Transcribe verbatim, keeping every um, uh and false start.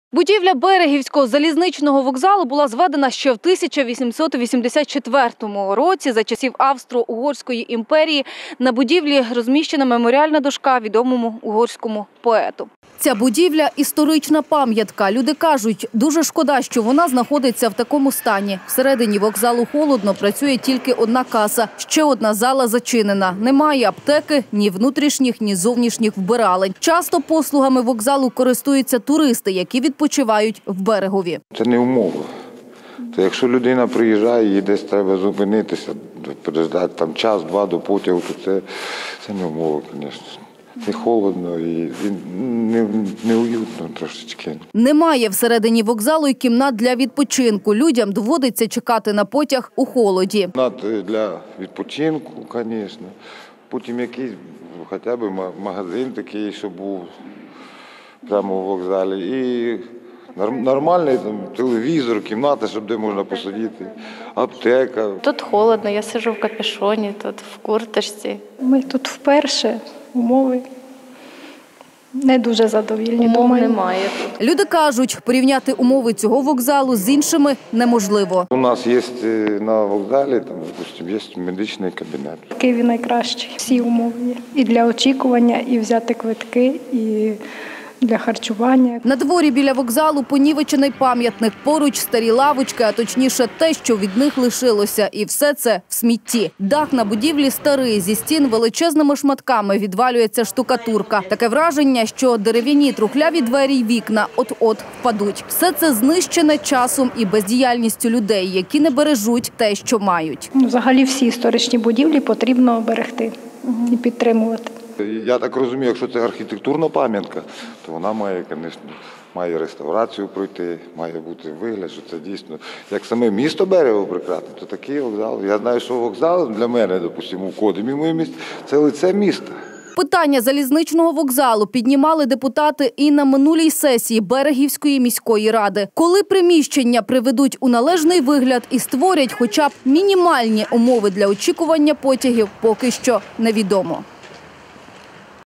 Будівля Берегівського залізничного вокзалу була зведена ще в тисяча вісімсот вісімдесят четвертому році за часів Австро-Угорської імперії. На будівлі розміщена меморіальна дошка відомому угорському поету. Ця будівля – історична пам'ятка. Люди кажуть, дуже шкода, що вона знаходиться в такому стані. Всередині вокзалу холодно, працює тільки одна каса. Ще одна зала зачинена. Немає аптеки, ні внутрішніх, ні зовнішніх вбиралень. Часто послугами вокзалу користуються туристи, які відпочивають в Берегові. Це не умова. То якщо людина приїжджає і десь треба зупинитися, переждати там час-два до потягу, то це, це не умова, звісно. І холодно, і неуютно трошечки. Немає всередині вокзалу й кімнат для відпочинку. Людям доводиться чекати на потяг у холоді. Кімнат для відпочинку, звісно. Потім якийсь хоча б магазин такий, щоб був прямо у вокзалі. І нормальний там, телевізор, кімната, щоб де можна посидіти, аптека. Тут холодно, я сиджу в капюшоні, тут в курточці. Ми тут вперше, умови не дуже задовільні. Умов немає тут. Люди кажуть, порівняти умови цього вокзалу з іншими неможливо. У нас є на вокзалі, там, допустим, є медичний кабінет. В Києві найкращий. Всі умови є. І для очікування, і взяти квитки, і для харчування. На дворі біля вокзалу понівечений пам'ятник, поруч старі лавочки, а точніше те, що від них лишилося. І все це в смітті. Дах на будівлі старий, зі стін величезними шматками відвалюється штукатурка. Таке враження, що дерев'яні трухляві двері й вікна от-от впадуть. Все це знищене часом і бездіяльністю людей, які не бережуть те, що мають. Взагалі всі історичні будівлі потрібно берегти і підтримувати. Я так розумію, якщо це архітектурна пам'ятка, то вона має, звісно, має реставрацію пройти, має бути вигляд, що це дійсно, як саме місто Берегово прекрасне, то такий вокзал. Я знаю, що вокзал для мене, допустимо, в Кодимі, моє місто, це лице міста. Питання залізничного вокзалу піднімали депутати і на минулій сесії Берегівської міської ради. Коли приміщення приведуть у належний вигляд і створять хоча б мінімальні умови для очікування потягів, поки що невідомо.